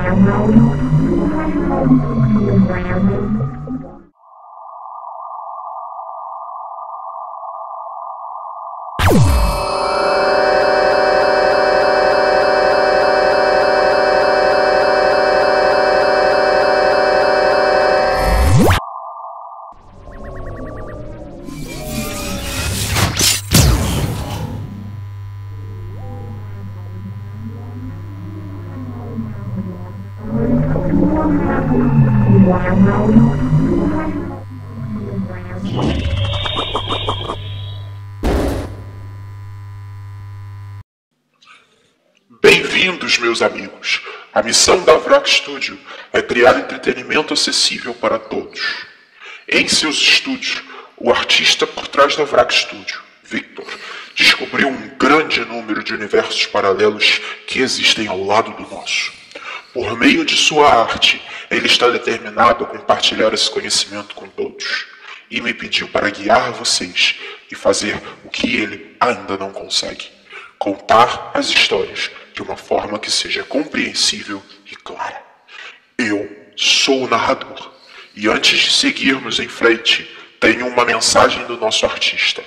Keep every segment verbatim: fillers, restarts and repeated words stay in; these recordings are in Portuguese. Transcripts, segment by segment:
Bem-vindos, meus amigos. A missão da Vrak Studio é criar entretenimento acessível para todos. Em seus estúdios, o artista por trás da Vrak Studio, Victor, descobriu um grande número de universos paralelos que existem ao lado do nosso. Por meio de sua arte, ele está determinado a compartilhar esse conhecimento com todos. E me pediu para guiar vocês e fazer o que ele ainda não consegue: contar as histórias de uma forma que seja compreensível e clara. Eu sou o narrador, e antes de seguirmos em frente, tenho uma mensagem do nosso artista.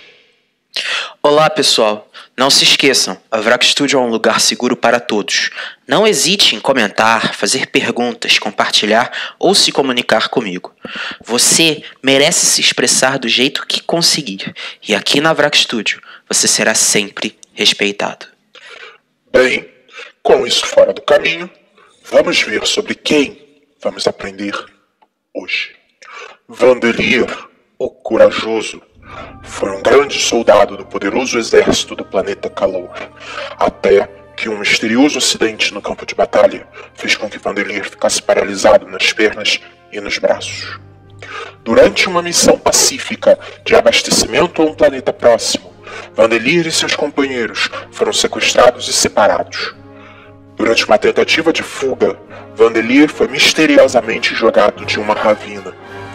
Olá, pessoal. Não se esqueçam, a Vrak Studio é um lugar seguro para todos. Não hesite em comentar, fazer perguntas, compartilhar ou se comunicar comigo. Você merece se expressar do jeito que conseguir, e aqui na Vrak Studio você será sempre respeitado. Bem, com isso fora do caminho, vamos ver sobre quem vamos aprender hoje. Vandelier, o Corajoso, foi um grande soldado do poderoso exército do planeta Calor, até que um misterioso acidente no campo de batalha fez com que Vandelier ficasse paralisado nas pernas e nos braços. Durante uma missão pacífica de abastecimento a um planeta próximo, Vandelier e seus companheiros foram sequestrados e separados. Durante uma tentativa de fuga, Vandelier foi misteriosamente jogado de uma ravina.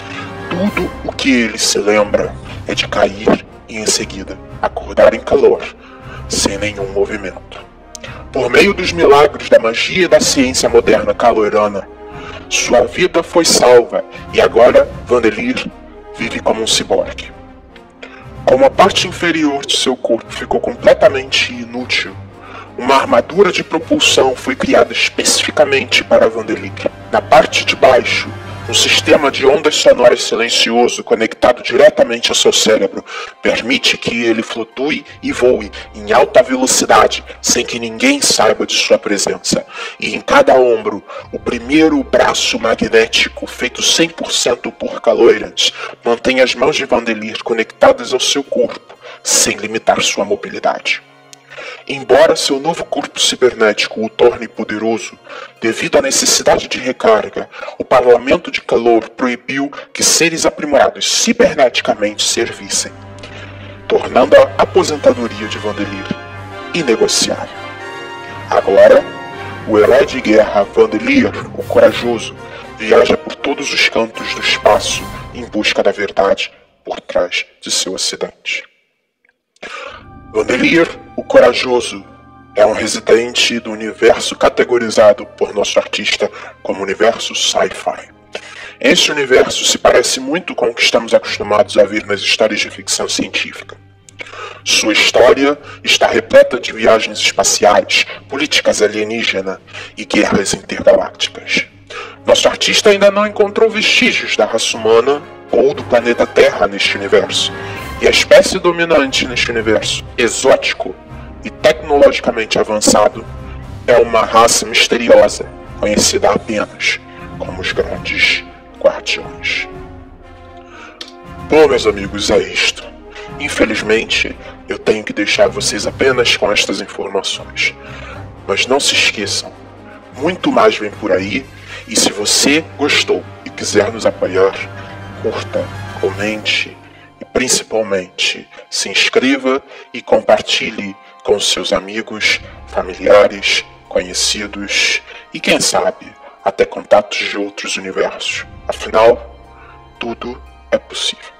Tudo o que ele se lembra é de cair e em seguida acordar em Calor, sem nenhum movimento. Por meio dos milagres da magia e da ciência moderna calorana, sua vida foi salva e agora Vandelier vive como um ciborgue. Como a parte inferior de seu corpo ficou completamente inútil, uma armadura de propulsão foi criada especificamente para Vandelier. Na parte de baixo, um sistema de ondas sonoras silencioso conectado diretamente ao seu cérebro permite que ele flutue e voe em alta velocidade sem que ninguém saiba de sua presença. E em cada ombro, o primeiro braço magnético feito cem por cento por Caloirantes mantém as mãos de Vandelier conectadas ao seu corpo, sem limitar sua mobilidade. Embora seu novo corpo cibernético o torne poderoso, devido à necessidade de recarga, o Parlamento de Calor proibiu que seres aprimorados ciberneticamente servissem, tornando a aposentadoria de Vandelier inegociável. Agora, o herói de guerra Vandelier, o Corajoso, viaja por todos os cantos do espaço em busca da verdade por trás de seu acidente. Vandelier, o Corajoso, é um residente do universo categorizado por nosso artista como universo sci-fi. Esse universo se parece muito com o que estamos acostumados a ver nas histórias de ficção científica. Sua história está repleta de viagens espaciais, políticas alienígenas e guerras intergalácticas. Nosso artista ainda não encontrou vestígios da raça humana ou do planeta Terra neste universo. E a espécie dominante neste universo, exótico e tecnologicamente avançado, é uma raça misteriosa, conhecida apenas como os Grandes Guardiões. Bom, meus amigos, é isto. Infelizmente, eu tenho que deixar vocês apenas com estas informações. Mas não se esqueçam, muito mais vem por aí, e se você gostou e quiser nos apoiar, curta, comente, e principalmente, se inscreva e compartilhe com seus amigos, familiares, conhecidos e, quem sabe, até contatos de outros universos. Afinal, tudo é possível.